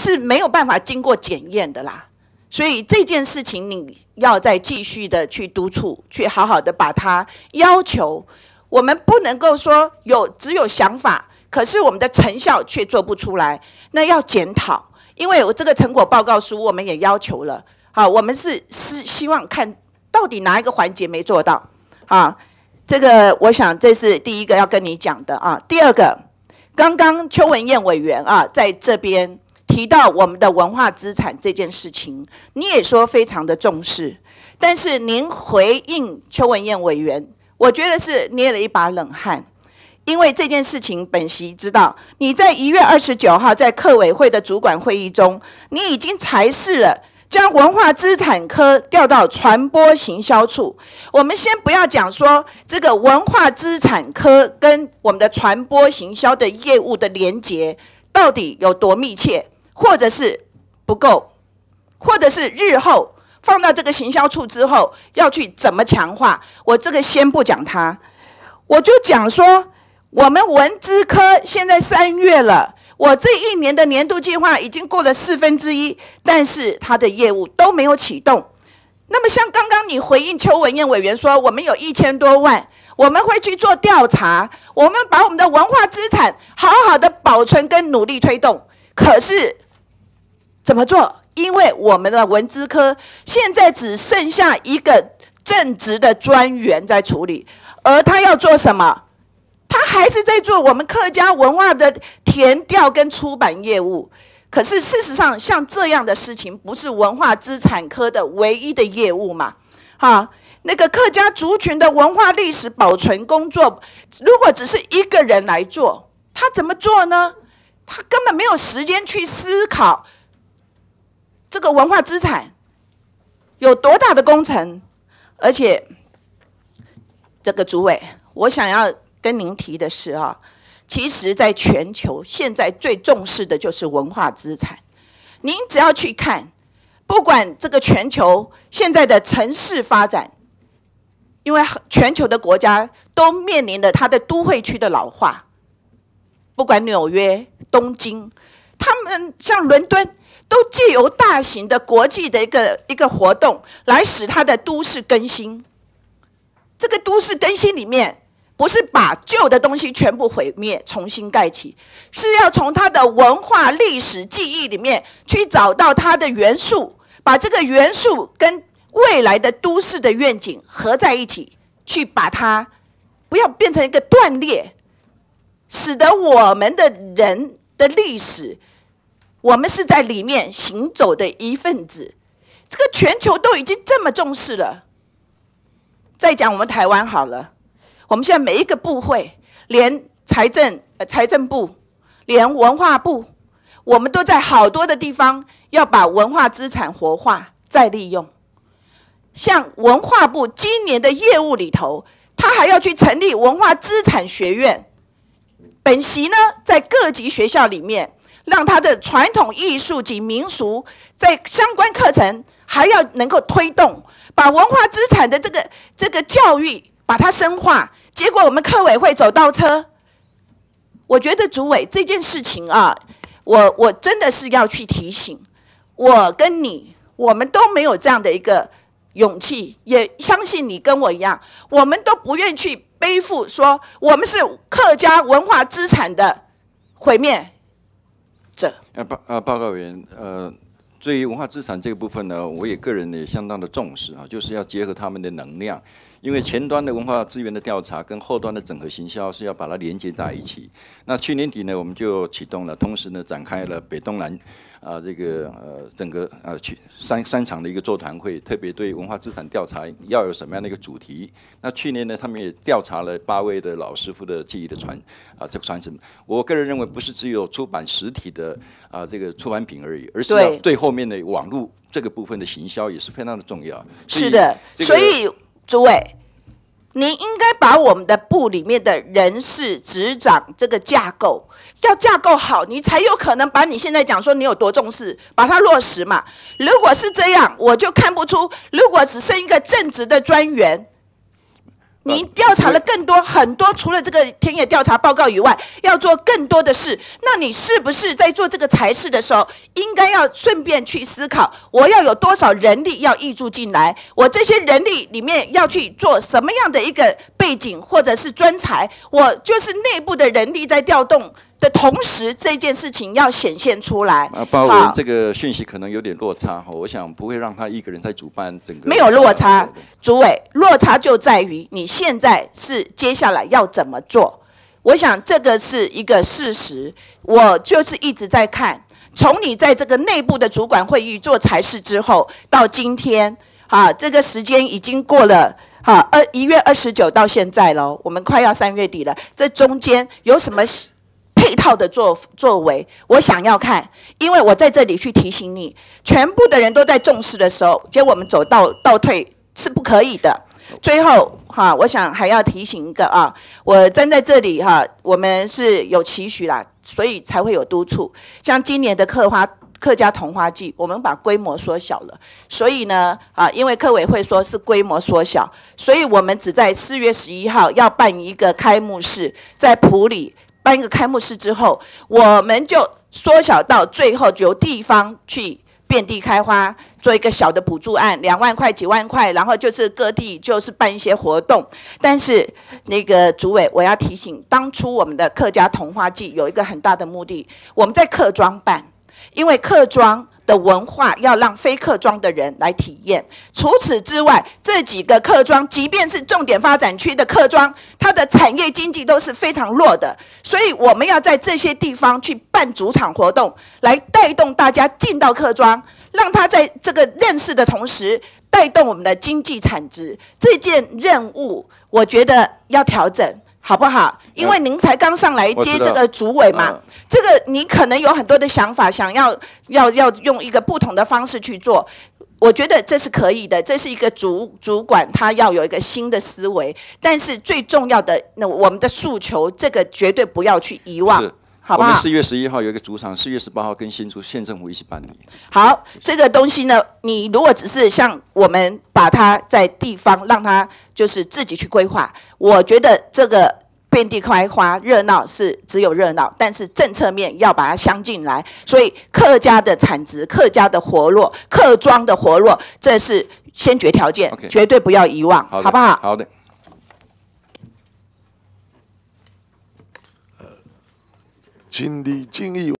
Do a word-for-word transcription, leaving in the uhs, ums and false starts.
是没有办法经过检验的啦。所以这件事情你要再继续的去督促，去好好的把它要求。我们不能够说有只有想法，可是我们的成效却做不出来，那要检讨。因为我这个成果报告书我们也要求了，好，我们是是希望看到底哪一个环节没做到啊？这个我想这是第一个要跟你讲的啊。第二个，刚刚邱文燕委员啊在这边提到我们的文化资产这件事情，你也说非常的重视，但是您回应邱文燕委员，我觉得是捏了一把冷汗。因为这件事情，本席知道你在一月二十九号在客委会的主管会议中，你已经裁示了将文化资产科调到传播行销处。我们先不要讲说这个文化资产科跟我们的传播行销的业务的连结到底有多密切，或者是不够，或者是日后放到这个行销处之后要去怎么强化，我这个先不讲它，我就讲说。我们文资科现在三月了，我这一年的年度计划已经过了四分之一，但是它的业务都没有启动。那么像刚刚你回应邱文燕委员说，我们有一千多万，我们会去做调查，我们把我们的文化资产好好的保存跟努力推动。可是怎么做？因为我们的文资科现在只剩下一个正职的专员在处理，而他要做什么？他还是在做我们客家文化的田调跟出版业务，可是事实上，像这样的事情不是文化资产科的唯一的业务嘛？哈，那个客家族群的文化历史保存工作，如果只是一个人来做，他怎么做呢？他根本没有时间去思考这个文化资产有多大的工程，而且这个主委，我想要。跟您提的是啊，其实在全球现在最重视的就是文化资产。您只要去看，不管这个全球现在的城市发展，因为全球的国家都面临着它的都会区的老化，不管纽约、东京，他们像伦敦，都借由大型的国际的一个一个活动，来使它的都市更新。这个都市更新里面。不是把旧的东西全部毁灭，重新盖起，是要从它的文化历史记忆里面去找到它的元素，把这个元素跟未来的都市的愿景合在一起，去把它不要变成一个断裂，使得我们的人的历史，我们是在里面行走的一份子。这个全球都已经这么重视了，再讲我们台湾好了。我们现在每一个部会，连财政、呃、财政部，连文化部，我们都在好多的地方要把文化资产活化再利用。像文化部今年的业务里头，他还要去成立文化资产学院。本席呢，在各级学校里面，让他的传统艺术及民俗在相关课程还要能够推动，把文化资产的这个这个教育。把它深化，结果我们客委会走倒车。我觉得主委这件事情啊，我我真的是要去提醒，我跟你，我们都没有这样的一个勇气，也相信你跟我一样，我们都不愿意去背负说我们是客家文化资产的毁灭者。 呃报呃报告委员，呃，对于文化资产这个部分呢，我也个人也相当的重视啊，就是要结合他们的能量。因为前端的文化资源的调查跟后端的整合行销是要把它连接在一起。那去年底呢，我们就启动了，同时呢展开了北东南啊、呃、这个呃整个呃去三三场的一个座谈会，特别对文化资产调查要有什么样的一个主题。那去年呢，他们也调查了八位的老师傅的技艺的传啊、呃、这个传承。我个人认为，不是只有出版实体的啊、呃、这个出版品而已，而是要对后面的网络这个部分的行销也是非常的重要。 是的，所以。诸位，你应该把我们的部里面的人事、执掌这个架构，要架构好，你才有可能把你现在讲说你有多重视，把它落实嘛。如果是这样，我就看不出，如果只剩一个正职的专员， 你调查了更多很多，除了这个田野调查报告以外，要做更多的事。那你是不是在做这个财事的时候，应该要顺便去思考，我要有多少人力要挹注进来？我这些人力里面要去做什么样的一个背景或者是专才？我就是内部的人力在调动的同时，这件事情要显现出来。 啊，包委员这个讯息可能有点落差哈，我想不会让他一个人在主办整个。 没有落差，主委，落差就在于你现在是接下来要怎么做。我想这个是一个事实，我就是一直在看，从你在这个内部的主管会议做财事之后，到今天，啊，这个时间已经过了。好，二一月二十九到现在了，我们快要三月底了。这中间有什么配套的作作为？我想要看，因为我在这里去提醒你，全部的人都在重视的时候，结果我们走倒倒退是不可以的。最后哈，我想还要提醒一个啊，我站在这里哈，我们是有期许啦，所以才会有督促。像今年的客花。客家桐花季，我们把规模缩小了，所以呢，啊，因为客委会说是规模缩小，所以我们只在四月十一号要办一个开幕式，在埔里办一个开幕式之后，我们就缩小到最后由地方去遍地开花，做一个小的补助案，两万块、几万块，然后就是各地就是办一些活动。但是那个主委，我要提醒，当初我们的客家桐花季有一个很大的目的，我们在客庄办。因为客庄的文化要让非客庄的人来体验。除此之外，这几个客庄，即便是重点发展区的客庄，它的产业经济都是非常弱的。所以我们要在这些地方去办主场活动，来带动大家进到客庄，让他在这个认识的同时，带动我们的经济产值。这件任务，我觉得要调整。好不好？因为您才刚上来接这个主委嘛，这个你可能有很多的想法，想要要要用一个不同的方式去做。我觉得这是可以的，这是一个主主管他要有一个新的思维。但是最重要的，那我们的诉求，这个绝对不要去遗忘。好不好？ 我们四月十一号有一个主场，四月十八号跟新竹县政府一起办理。 好，这个东西呢，你如果只是像我们把它在地方让它就是自己去规划，我觉得这个遍地开花热闹是只有热闹，但是政策面要把它镶进来。所以客家的产值、客家的活络、客庄的活络，这是先决条件， okay. 绝对不要遗忘，好不好？ 好的。 尽力尽力。